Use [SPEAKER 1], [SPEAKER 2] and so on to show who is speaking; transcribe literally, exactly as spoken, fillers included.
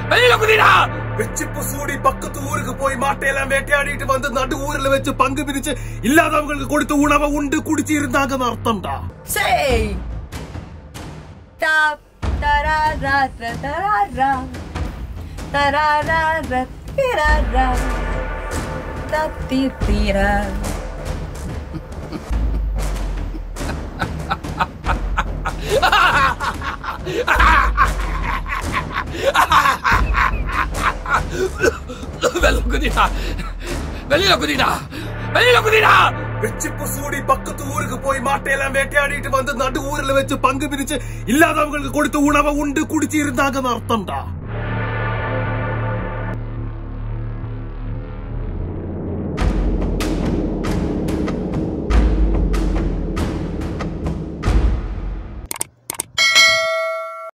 [SPEAKER 1] வெளியில குதிடா.
[SPEAKER 2] வெச்சிப்பு சூடி பக்கத்து ஊருக்கு போய் மாட்டையெல்லாம் வேட்டையாடிட்டு வந்து நடு ஊர்ல வச்சு பங்கு பிரிச்சு இல்லாதவங்களுக்கு கொடுத்து உணவை உண்டு குடிச்சு இருந்தாங்கன்னு அர்த்தம்டா.
[SPEAKER 3] சரி. டா தரரா தரரா தரரா தரரா தத்திரா.
[SPEAKER 1] வெளியில குதிடா. வெளியில குதிடா. வெளியில குதிடா.
[SPEAKER 2] வெச்சிப்பு சூடி பக்கத்து ஊருக்கு போய் மாட்டையெல்லாம் வேட்டையாடிட்டு வந்து நடு ஊர்ல வச்சு பங்கு பிரிச்சு இல்லாதவங்களுக்கு கொடுத்து உணவை உண்டு குடிச்சு இருந்தாங்கன்னு அர்த்தம்டா.